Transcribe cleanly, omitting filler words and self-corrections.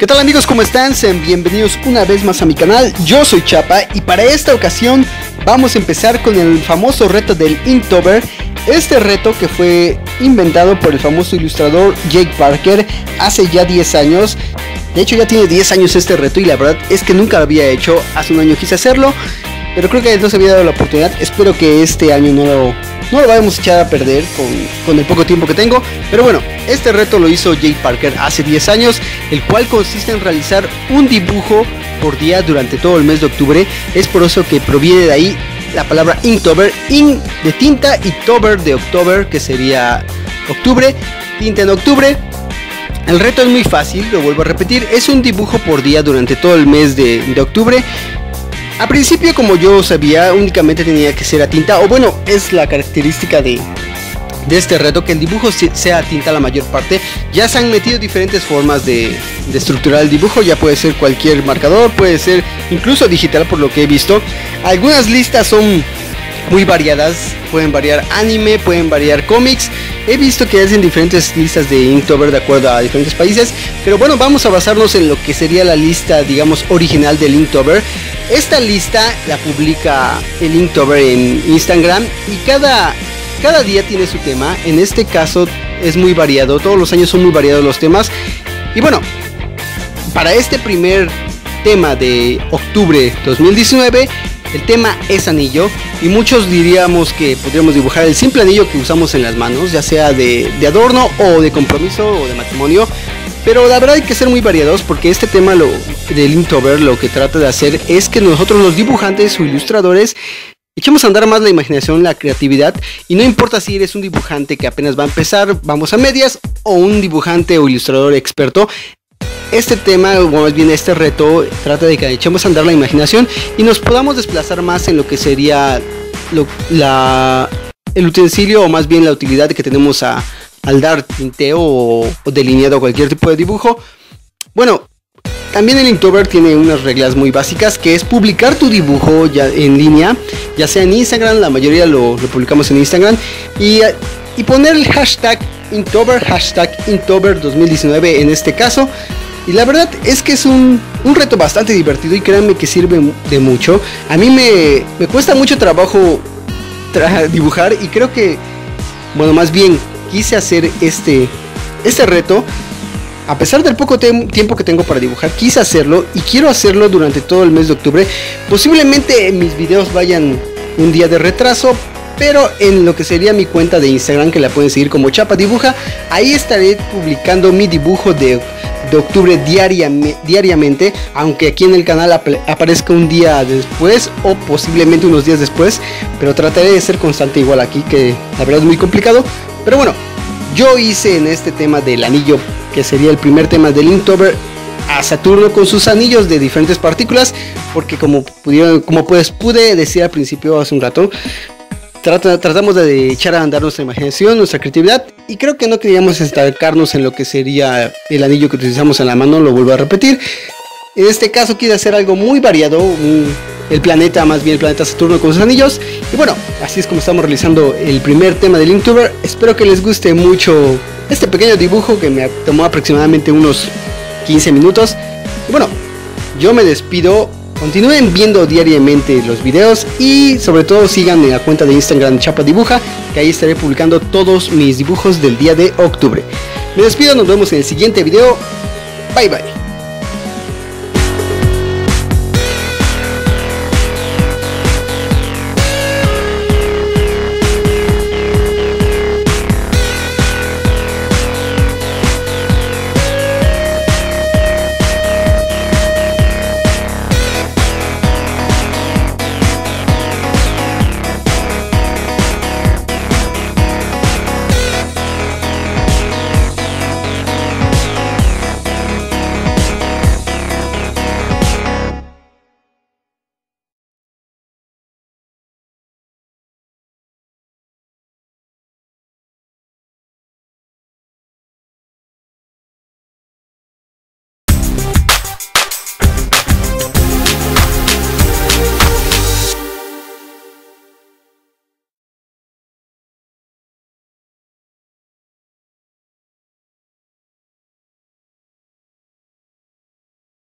¿Qué tal amigos? ¿Cómo están? Sean bienvenidos una vez más a mi canal. Yo soy Chapa y para esta ocasión vamos a empezar con el famoso reto del Inktober. Este reto que fue inventado por el famoso ilustrador Jake Parker hace ya 10 años. De hecho ya tiene 10 años este reto y la verdad es que nunca lo había hecho. Hace un año quise hacerlo, pero creo que no se había dado la oportunidad. Espero que este año no lo vayamos a echar a perder con el poco tiempo que tengo. Pero bueno, este reto lo hizo Jake Parker hace 10 años, el cual consiste en realizar un dibujo por día durante todo el mes de octubre. Es por eso que proviene de ahí la palabra Inktober, ink de tinta y tober de october, que sería octubre, tinta en octubre. El reto es muy fácil, lo vuelvo a repetir, es un dibujo por día durante todo el mes de octubre. A principio, como yo sabía, únicamente tenía que ser a tinta, o bueno, es la característica de este reto, que el dibujo sea a tinta la mayor parte. Ya se han metido diferentes formas de estructurar el dibujo, ya puede ser cualquier marcador, puede ser incluso digital por lo que he visto. Algunas listas son muy variadas, pueden variar anime, pueden variar cómics. He visto que hacen diferentes listas de Inktober de acuerdo a diferentes países, pero bueno, vamos a basarnos en lo que sería la lista, digamos, original del Inktober. Esta lista la publica el Inktober en Instagram y cada día tiene su tema. En este caso es muy variado, todos los años son muy variados los temas. Y bueno, para este primer tema de octubre 2019, el tema es anillo, y muchos diríamos que podríamos dibujar el simple anillo que usamos en las manos, ya sea de adorno o de compromiso o de matrimonio. Pero la verdad hay que ser muy variados, porque este tema del Inktober lo que trata de hacer es que nosotros, los dibujantes o ilustradores, echemos a andar más la imaginación, la creatividad, y no importa si eres un dibujante que apenas va a empezar, vamos a medias, o un dibujante o ilustrador experto. Este tema, o más bien este reto, trata de que echemos a andar la imaginación y nos podamos desplazar más en lo que sería el utensilio, o más bien la utilidad que tenemos al dar tinteo o delineado cualquier tipo de dibujo. Bueno, también el Inktober tiene unas reglas muy básicas, que es publicar tu dibujo ya en línea, ya sea en Instagram, la mayoría lo publicamos en Instagram, y poner el hashtag Inktober, hashtag Inktober 2019 en este caso. Y la verdad es que es un reto bastante divertido y créanme que sirve de mucho. A mí me cuesta mucho trabajo dibujar, y creo que, bueno, más bien quise hacer este reto. A pesar del poco tiempo que tengo para dibujar, quise hacerlo y quiero hacerlo durante todo el mes de octubre. Posiblemente mis videos vayan un día de retraso, pero en lo que sería mi cuenta de Instagram, que la pueden seguir como Chapa Dibuja, ahí estaré publicando mi dibujo de octubre diariamente, aunque aquí en el canal aparezca un día después o posiblemente unos días después, pero trataré de ser constante igual aquí, que la verdad es muy complicado. Pero bueno, yo hice en este tema del anillo, que sería el primer tema del Inktober, a Saturno con sus anillos de diferentes partículas, porque como pude decir al principio hace un rato, tratamos de echar a andar nuestra imaginación, nuestra creatividad, y creo que no queríamos estancarnos en lo que sería el anillo que utilizamos en la mano, lo vuelvo a repetir. En este caso quise hacer algo muy variado, el planeta Saturno con sus anillos. Y bueno, así es como estamos realizando el primer tema del Inktober. Espero que les guste mucho este pequeño dibujo que me tomó aproximadamente unos 15 minutos. Y bueno, yo me despido. Continúen viendo diariamente los videos y sobre todo sigan en la cuenta de Instagram Chapa Dibuja, que ahí estaré publicando todos mis dibujos del día de octubre. Me despido, nos vemos en el siguiente video. Bye bye.